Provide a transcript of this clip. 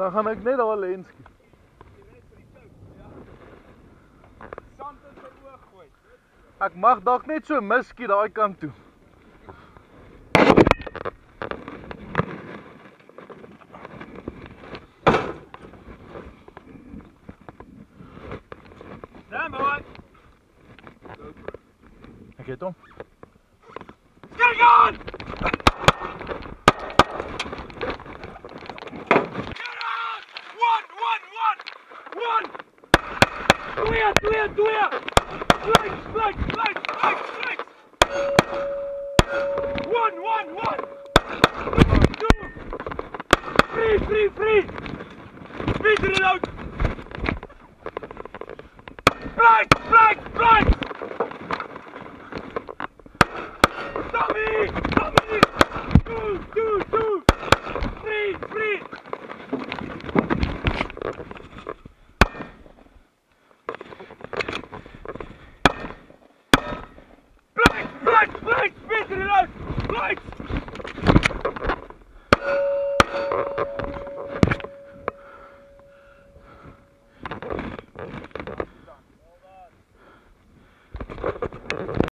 Dan gaan ek net daar lens skiet. Ek mag dalk net so misskiet daai kant toe. Stand by. Ek het hom. Getting on! Get on! One! Clear! Flanks! One! Two! Free! Speed reload! Flanks!